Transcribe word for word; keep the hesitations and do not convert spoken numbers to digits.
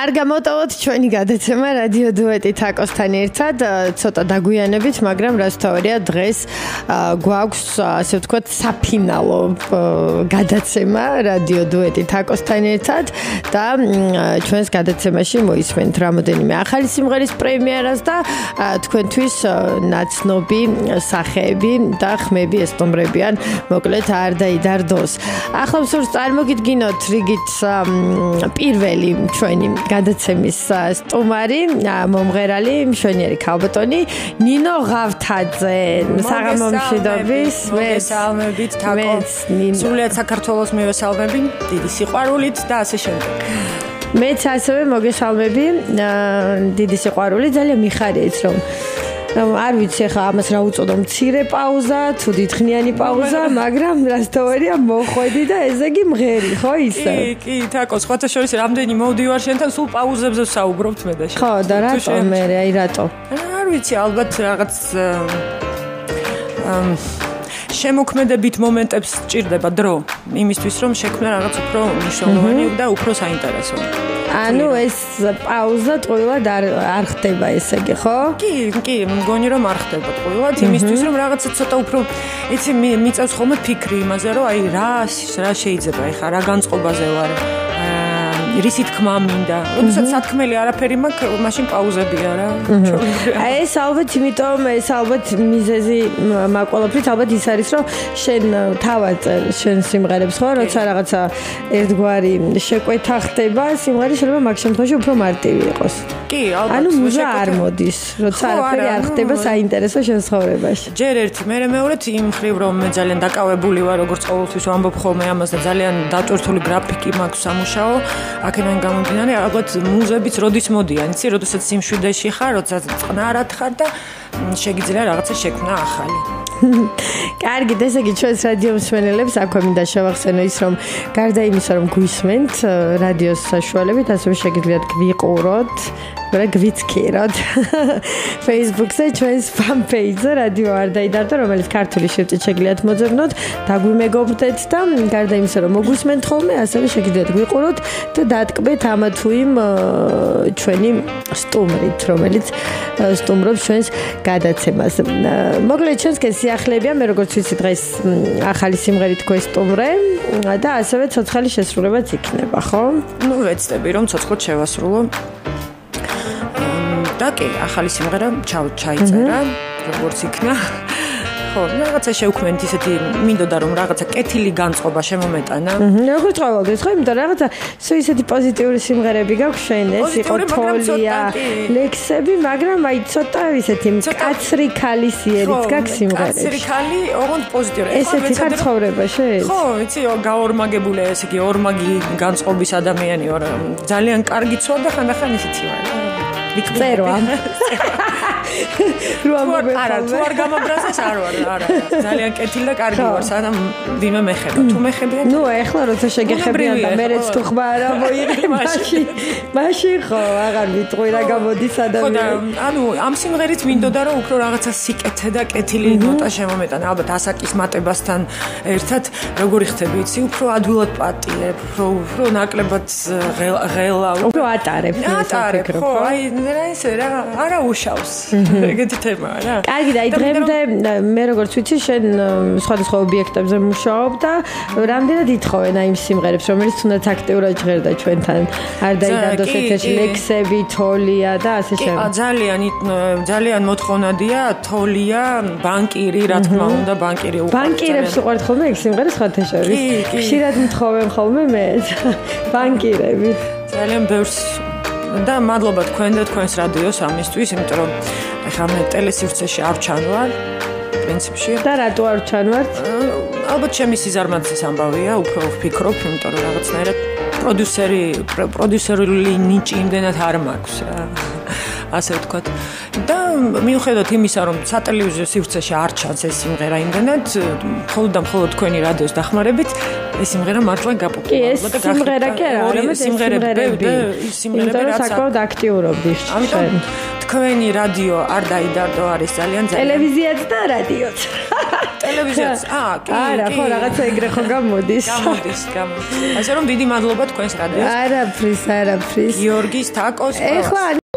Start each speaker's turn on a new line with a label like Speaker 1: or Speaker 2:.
Speaker 1: არ გამოტოვოთ ჩვენი გადაცემა რადიო დუეტი თაკოსთან ერთად, ცოტა დაგვიანებით, მაგრამ რასთავარია დღეს გვაქვს, ასე ვთქვათ, საფინალო გადაცემა რადიო დუეტი თაკოსთან ერთად და ჩვენს გადაცემაში მოისმენთ რამოდენიმე ახალი სიმღერის პრემიერას და თქვენთვის ნაცნობი სახეები და ხმები ესტუმრებიან, მოკლედ არ დაიდარდოს. ახლა მსურს წარმოგიდგინოთ რიგით პირველი ჩვენი გადაცემის სტუმარი, მომღერალი, მშვენიერი ქალბატონი ნინო ღავთაძე. საღამო მშვიდობის.
Speaker 2: მოგესალმებით თაკო. სრულიად საქართველოს მივესალმები, დიდი სიყვარულით და ასე შემდეგ.
Speaker 1: მეც ასევე მოგესალმები, დიდი სიყვარული, ძალიან მიხარია ის რომ არ ვიცი ხა ამას რა უწოდო მცირე პაუზა თუ დიდხნიანი პაუზა, მაგრამ რასთავარია მოხვედი და ესე იგი მღერი, ხო ისე?
Speaker 2: კი, კი, თაკო, სხვათა შორის რამდენი მოვდივარ შენთან, სულ პაუზებზე ვსაუბრობთ მე და შენ.
Speaker 1: ხო, და რატო მე, აი რატო?
Speaker 2: არ ვიცი, ალბათ რაღაც შემოქმედებით მომენტებს სჭირდება დრო, იმისთვის რომ შექმნა რაღაც უფრო მნიშვნელოვანი და უფრო საინტერესო.
Speaker 1: ანუ ეს პაუზა ტყუილად არ არ ხდება ესე იგი, ხო?
Speaker 2: კი, კი, მგონი რომ არ ხდება ტყუილად, იმისთვის რომ რაღაცა ცოტა უფრო იცი მიწევს ხოლმე ფიქრი იმაზე, რომ აი რა რა შეიძლება ეხა რა განწყობაზე ვარ. რისი თქმა მინდა. როდესაც სათქმელი არაფერი მაქვს, მაშინ პაუზებია რა.
Speaker 1: აი ეს ალბათ იმიტომ, ეს ალბათ მიზეზი მაკვალობთ, ალბათ ის არის, რომ შენ თავად შენ სიმღერებს ხო, როცა რაღაცა ერთგვარი შეკვეთა ხდება, სიმღერა შეიძლება მაგ შემთხვევაში უფრო მარტივი იყოს.
Speaker 2: კი, ალბათ.
Speaker 1: ანუ მუზა არ მოდის, როცა არაფერი არ ხდება საინტერესო შენ ცხოვრებაში.
Speaker 2: ჯერ ერთი, მე მეორედ იმ ხრივ რომ მე ძალიან დაკავებული ვარ, როგორც ყოველთვის ვამბობ ხოლმე ამას და ძალიან დატვირთული გრაფიკი მაქვს სამუშაო. აქედან გამომდინარე, ალბათ მუზებიც როდის მოდიან, იცი, როდესაც სიმშვიდეში ხარ, როდესაც წყნარად ხარ და შეგიძლია რაღაცა შექმნა ახალი.
Speaker 1: კარგი, ესე იგი ჩვენს რადიო მსმენელებს აქვე მინდა შევახსენო ის, რომ გარდა იმისა, რომ გვისმენთ რადიოს საშუალებით, ასევე შეგიძლიათ გვიყუროთ, და გვიცქიროთ Facebook-ზე ჩვენს fan page-ზე რადიო არ დაიდარდო, რომელიც ქართული შრიფტით შეგიძლიათ მოძებნოთ, დაგვიმეგობრდეთ და გარდა იმისა, რომ მოგვისმენთ ხოლმე, ასევე შეგიძლიათ გვიყუროთ და დატკბეთ ამა თუ იმ ჩვენი სტუმრით, რომელიც სტუმრობს ჩვენს გადაცემას. მოკლედ ჩვენს სიახლებია, მე როგორც ვიცი დღეს ახალი სიმღერით გვესტუმრე და ასევე ცოცხალი შესრულებაც იქნება, ხო?
Speaker 2: ნუ ვეცდები რომ ცოცხლად შევასრულო. და კი, ახალი სიმღერა ჩაიწერა, როგორც იქნა. ხო, რაღაცა შევქმნით ისეთი, მინდოდა რომ რაღაცა კეთილი განწყობა შემომეტანა.
Speaker 1: როგორც ყოველთვის, ხო, იმიტომ რაღაცა სულ ისეთი პოზიტიური სიმღერები გაქვს შენ, ეს იყო თოლია, ლექსები, მაგრამ აი ცოტა ისეთი მკაცრი ქალისიერიც გაქვს სიმღერებში.
Speaker 2: მკაცრი ქალი, ოღონდ პოზიტიური.
Speaker 1: ესეთი ხარ ცხოვრებაში?
Speaker 2: ხო, იცი, გაორმაგებული ესე იგი ორმაგი განწყობის ადამიანი ვარ. ძალიან კარგი ცვა და ხანდახან ისეთი ვარ.
Speaker 1: ვიქწერო ამ
Speaker 2: რო არა, თუ არ გამაბრაზეს არ ვარ, არა. ძალიან კეთილი და კარგი ვარ, სანამ ვინმე მეხება. თუ მეხებია?
Speaker 1: ნუ ეხლა როცა შეგეხებიან და მეც თუ ხმა არა მოიღე, მაშინ მაშინ ხო, აღარ ვიტყვი რა გამოდის ადამიანი.
Speaker 2: ანუ ამ სიმღერით მინდოდა რომ უფრო რაღაცა სიკეთე და კეთილი ნოტა შემომეტანა. ალბათ ასაკის მატებასთან ერთად როგორი ხდები, იცი, უფრო ადვილად პატიებ, უფრო უფრო ნაკლებად ღელა,
Speaker 1: უფრო ატარებ,
Speaker 2: ატარებ, ხო, აი რა ისე რა, არა უშავს. ეგეთი თემაა რა.
Speaker 1: კარგი და აი დღემდე მე როგორც ვიცი შენ სხვადასხვა ობიექტებზე მუშაობ და რამდენად ითხოვენ აი იმ სიმღერებს, რომელიც თუნდაც აქტიურად ჟღერდა ჩვენთან. არ დაიდარდოს ეთერში ლექსები, თოლია და ასე შემდეგ.
Speaker 2: კი, ძალიან ძალიან მოთხოვნადია, თოლია, ბანკირი, რა თქმა უნდა, ბანკირი უყვარს.
Speaker 1: ბანკირებს უყვართ ხოლმე ეგ სიმღერა სხვათა შორის. ხშირად მთხოვენ ხოლმე მე ბანკირები.
Speaker 2: ძალიან ბევრს და მადლობა თქვენ და თქვენს რადიოს ამისთვის, იმიტომ რომ ეხლა მე ტელესივრცეში არ ჩანვარ პრინციპში.
Speaker 1: და რატო არ ჩანვართ?
Speaker 2: ალბათ ჩემი სიზარმაცის ამბავია, უფრო ვფიქრობ, იმიტომ რომ რაღაცნაირად პროდიუსერი პროდიუსერული ნიჭი იმდენად არ მაქვს რა. ასე ვთქვათ. და მიუხედავად იმისა, რომ სატელევიზიო სივრცეში არ ჩანს ეს სიმღერა იმდენად, მხოლოდ და მხოლოდ თქვენი რადიოს დახმარებით ეს სიმღერა მართლა გაპოპულარიზდა
Speaker 1: და სიმღერა კი არა, არამედ
Speaker 2: სიმღერები, სიმღერები,
Speaker 1: საკმაოდ აქტიურობდი შენ.
Speaker 2: თქვენი რადიო არ დაიდარდო არის ძალიან ძალიან.
Speaker 1: ტელევიზიაც და რადიოც.
Speaker 2: ტელევიზიაც. აა, კი.
Speaker 1: არა, ხო, რაღაცა ეგრე ხო გამოდის.
Speaker 2: გამოდის, გამოდის. ასე რომ დიდი მადლობა თქვენს რადიოს.
Speaker 1: არაფრის, არაფრის.
Speaker 2: გიორგის თაკოს.
Speaker 1: ეხლა